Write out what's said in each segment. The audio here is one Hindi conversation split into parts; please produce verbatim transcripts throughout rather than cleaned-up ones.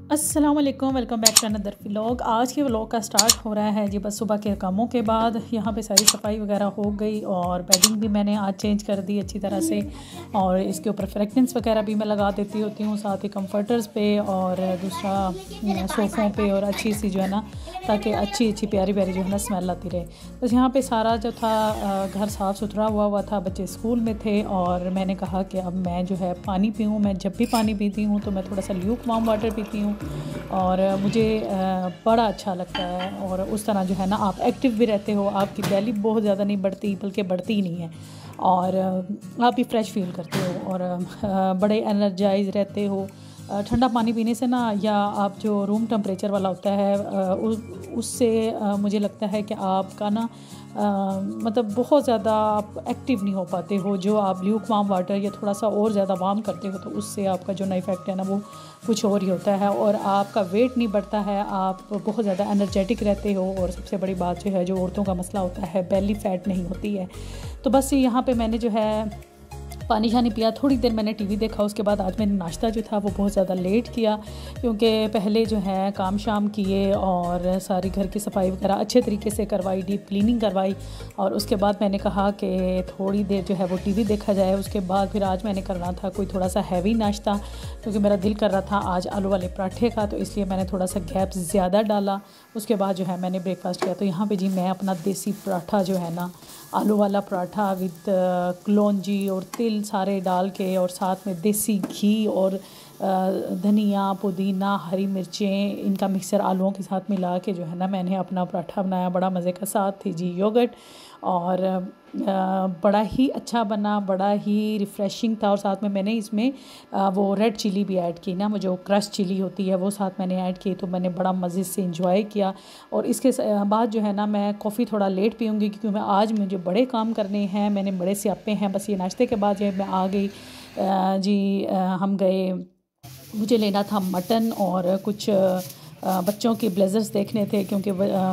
अस्सलाम वालेकुम, welcome back to another vlog. आज के व्लॉग का स्टार्ट हो रहा है जी बस सुबह के कामों के बाद। यहाँ पे सारी सफाई वगैरह हो गई और बेडिंग भी मैंने आज चेंज कर दी अच्छी तरह से, और इसके ऊपर फ्रेगनेंस वगैरह भी मैं लगा देती होती हूँ, साथ ही कंफर्टर्स पे और दूसरा सोफ़ों पे, और अच्छी सी जो है ना, ताकि अच्छी अच्छी प्यारी प्यारी जो है ना स्मेल आती रहे। बस यहाँ पे सारा जो था घर साफ़ सुथरा हुआ हुआ था, बच्चे स्कूल में थे और मैंने कहा कि अब मैं जो है पानी पीऊँ। मैं जब भी पानी पीती हूँ तो मैं थोड़ा सा ल्यूक वार्म वाटर पीती हूँ और मुझे बड़ा अच्छा लगता है। और उस तरह जो है ना आप एक्टिव भी रहते हो, आपकी बैली बहुत ज़्यादा नहीं बढ़ती, बल्कि बढ़ती ही नहीं है, और आप भी फ्रेश फील करते हो और बड़े एनर्जाइज रहते हो। ठंडा पानी पीने से ना, या आप जो रूम टेम्परेचर वाला होता है उससे मुझे लगता है कि आपका ना आ, मतलब बहुत ज़्यादा आप एक्टिव नहीं हो पाते हो। जो आप ल्यूक वार्म वाटर या थोड़ा सा और ज़्यादा वार्म करते हो तो उससे आपका जो ना इफ़ेक्ट है ना वो कुछ और ही होता है, और आपका वेट नहीं बढ़ता है, आप बहुत ज़्यादा एनर्जेटिक रहते हो। और सबसे बड़ी बात जो है, जो औरतों का मसला होता है, बेली फैट नहीं होती है। तो बस यहाँ पे मैंने जो है पानी शानी पिया, थोड़ी देर मैंने टीवी देखा। उसके बाद आज मैंने नाश्ता जो था वो बहुत ज़्यादा लेट किया, क्योंकि पहले जो है काम शाम किए और सारी घर की सफाई वगैरह अच्छे तरीके से करवाई, डीप क्लीनिंग करवाई, और उसके बाद मैंने कहा कि थोड़ी देर जो है वो टीवी देखा जाए। उसके बाद फिर आज मैंने करना था कोई थोड़ा सा हैवी नाश्ता, क्योंकि मेरा दिल कर रहा था आज आलू वाले पराठे का, तो इसलिए मैंने थोड़ा सा गैप ज़्यादा डाला। उसके बाद जो है मैंने ब्रेकफास्ट किया। तो यहाँ पर जी मैं अपना देसी पराठा जो है ना, आलू वाला पराठा विद कलौंजी और तिल सारे डाल के, और साथ में देसी घी और धनिया, पुदीना, हरी मिर्चें, इनका मिक्सर आलूओं के साथ मिला के जो है ना मैंने अपना पराठा बनाया। बड़ा मज़े का, साथ थी जी योगर्ट, और बड़ा ही अच्छा बना, बड़ा ही रिफ़्रेशिंग था। और साथ में मैंने इसमें वो रेड चिली भी ऐड की ना, वो जो क्रश चिली होती है वो साथ मैंने ऐड की, तो मैंने बड़ा मज़े से इंजॉय किया। और इसके बाद जो है ना मैं कॉफ़ी थोड़ा लेट पीऊँगी, क्योंकि मैं आज मुझे बड़े काम करने हैं, मैंने बड़े स्यापे हैं। बस ये नाश्ते के बाद जो मैं आ गई जी, हम गए, मुझे लेना था मटन और कुछ बच्चों के ब्लेज़र्स देखने थे, क्योंकि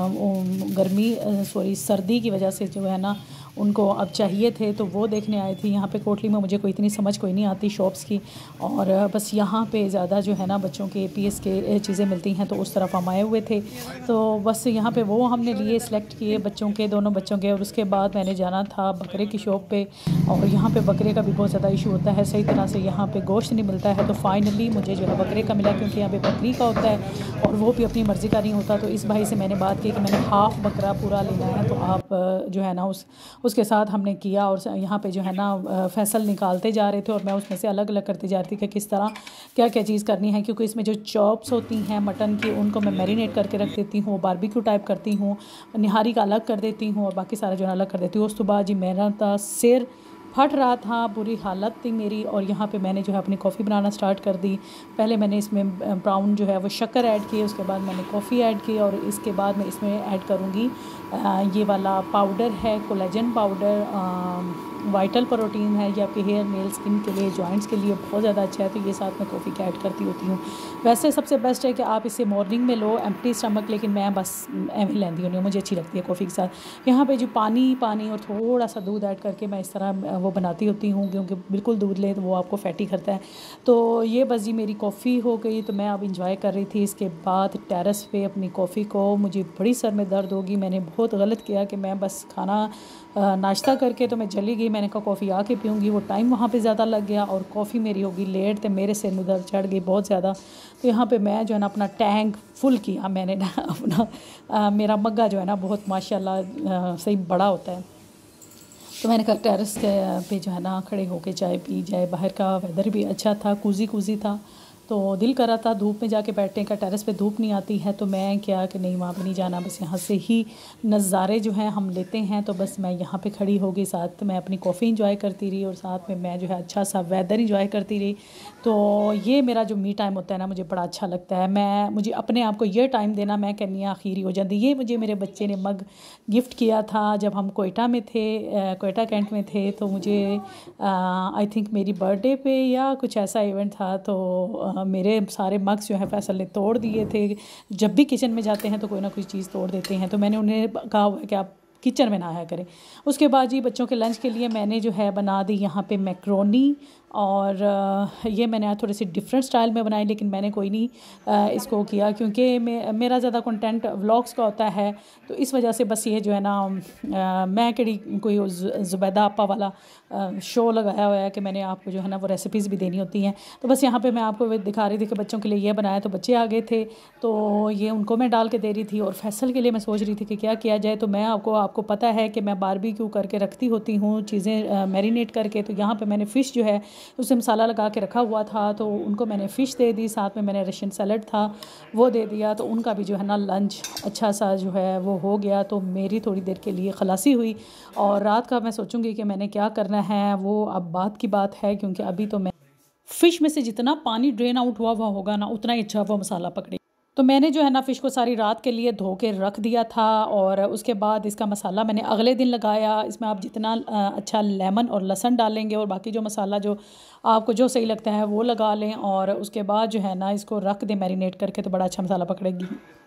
गर्मी सॉरी सर्दी की वजह से जो है ना उनको अब चाहिए थे, तो वो देखने आए थे। यहाँ पे कोटली में मुझे कोई इतनी समझ कोई नहीं आती शॉप्स की, और बस यहाँ पे ज़्यादा जो है ना बच्चों के पीएस के चीज़ें मिलती हैं, तो उस तरफ हम आए हुए थे। तो बस यहाँ पे वो हमने लिए, सिलेक्ट किए बच्चों के, दोनों बच्चों के। और उसके बाद मैंने जाना था बकरे की शॉप पे, और यहाँ पे बकरे का भी बहुत ज़्यादा इशू होता है, सही तरह से यहाँ पे गोश्त नहीं मिलता है। तो फाइनली मुझे जो है बकरे का मिला, क्योंकि यहाँ पे बकरी का होता है और वो भी अपनी मर्ज़ी का नहीं होता। तो इस भाई से मैंने बात की कि मैंने हाफ़ बकरा पूरा लेना है, तो आप जो है ना उस उसके साथ हमने किया। और यहाँ पे जो है ना फैसल निकालते जा रहे थे, और मैं उसमें से अलग अलग करती जा रही थी कि किस तरह क्या क्या चीज़ करनी है, क्योंकि इसमें जो चॉप्स होती हैं मटन की उनको मैं मैरिनेट करके रख देती हूँ, बारबेक्यू टाइप करती हूँ, निहारी का अलग कर देती हूँ, और बाकी सारा जो है अलग कर देती हूँ। उस तो बाद जी मेरा था सिर फट रहा था, बुरी हालत थी मेरी। और यहाँ पे मैंने जो है अपनी कॉफ़ी बनाना स्टार्ट कर दी। पहले मैंने इसमें ब्राउन जो है वो शक्कर ऐड की, उसके बाद मैंने कॉफ़ी ऐड की, और इसके बाद मैं इसमें ऐड करूँगी ये वाला पाउडर है, कोलेजन पाउडर, वाइटल प्रोटीन है, ये आपके हेयर, नेल, स्किन के लिए, जॉइंट्स के लिए बहुत ज़्यादा अच्छा है। तो ये साथ में कॉफ़ी के ऐड करती होती हूँ। वैसे सबसे बेस्ट है कि आप इसे मॉर्निंग में लो एम्प्टी स्टमक, लेकिन मैं बस एम ही लेंदी हूँ, मुझे अच्छी लगती है कॉफ़ी के साथ। यहाँ पे जो पानी पानी और थोड़ा सा दूध ऐड करके मैं इस तरह वो बनाती होती हूँ, क्योंकि बिल्कुल दूध ले तो वो आपको फैटी करता है। तो ये बस जी मेरी कॉफ़ी हो गई, तो मैं अब इंजॉय कर रही थी। इसके बाद टेरेस पे अपनी कॉफ़ी को, मुझे बड़ी सर में दर्द होगी, मैंने बहुत गलत किया कि मैं बस खाना नाश्ता करके तो मैं चली गई, मैंने कहा कॉफ़ी आके पीऊँगी, वो टाइम वहाँ पे ज़्यादा लग गया और कॉफ़ी मेरी होगी लेट, तो मेरे सिर में दर्द चढ़ गई बहुत ज़्यादा। तो यहाँ पे मैं जो है ना अपना टैंक फुल किया मैंने ना अपना आ, मेरा मग्गा जो है ना बहुत माशाल्लाह सही बड़ा होता है। तो मैंने कहा टेरेस पे जो है ना खड़े होके चाय पी जाए, बाहर का वेदर भी अच्छा था, कुजी कुजी था, तो दिल कर रहा था धूप में जाके बैठने का। टेरेस पे धूप नहीं आती है, तो मैं क्या कि नहीं वहाँ पे नहीं जाना, बस यहाँ से ही नज़ारे जो हैं हम लेते हैं। तो बस मैं यहाँ पे खड़ी हो गई, साथ मैं अपनी कॉफ़ी इंजॉय करती रही, और साथ में मैं जो है अच्छा सा वेदर इंजॉय करती रही। तो ये मेरा जो मी टाइम होता है ना, मुझे बड़ा अच्छा लगता है। मैं मुझे अपने आप को ये टाइम देना, मैं कहनी आखिरी हो जाती। ये मुझे मेरे बच्चे ने मग गिफ्ट किया था जब हम कोयटा में थे, कोयटा कैंट में थे। तो मुझे आई थिंक मेरी बर्थडे पे या कुछ ऐसा इवेंट था, तो मेरे सारे मग्स जो है फैसल ने तोड़ दिए थे। जब भी किचन में जाते हैं तो कोई ना कोई चीज़ तोड़ देते हैं, तो मैंने उन्हें कहा हुआ है कि आप किचन में ना आया करें। उसके बाद जी बच्चों के लंच के लिए मैंने जो है बना दी यहाँ पे मैक्रोनी और ये मैंने आज थोड़ी सी डिफरेंट स्टाइल में बनाई, लेकिन मैंने कोई नहीं इसको किया क्योंकि मे, मेरा ज़्यादा कंटेंट व्लॉग्स का होता है, तो इस वजह से बस ये जो है ना मैं कड़ी कोई ज़ुबैदा आपा वाला शो लगाया हुआ है कि मैंने आपको जो है ना वो रेसिपीज़ भी देनी होती हैं। तो बस यहाँ पे मैं आपको दिखा रही थी कि बच्चों के लिए ये बनाया, तो बच्चे आ गए थे तो ये उनको मैं डाल के दे रही थी। और फैसल के लिए मैं सोच रही थी कि क्या किया जाए, तो मैं आपको आपको पता है कि मैं बारबेक्यू करके रखती होती हूँ चीज़ें मैरिनेट करके। तो यहाँ पे मैंने फ़िश जो है उसे मसाला लगा के रखा हुआ था, तो उनको मैंने फ़िश दे दी, साथ में मैंने रशियन सैलड था वो दे दिया। तो उनका भी जो है ना लंच अच्छा सा जो है वो हो गया। तो मेरी थोड़ी देर के लिए खलासी हुई, और रात का मैं सोचूंगी कि मैंने क्या करना है वो अब बात की बात है, क्योंकि अभी तो मैं फ़िश में से जितना पानी ड्रेन आउट हुआ हुआ होगा ना उतना ही अच्छा वो मसाला पकड़े। तो मैंने जो है ना फ़िश को सारी रात के लिए धो के रख दिया था, और उसके बाद इसका मसाला मैंने अगले दिन लगाया। इसमें आप जितना अच्छा लेमन और लहसुन डालेंगे और बाकी जो मसाला जो आपको जो सही लगता है वो लगा लें, और उसके बाद जो है ना इसको रख दें मैरिनेट करके, तो बड़ा अच्छा मसाला पकड़ेगी।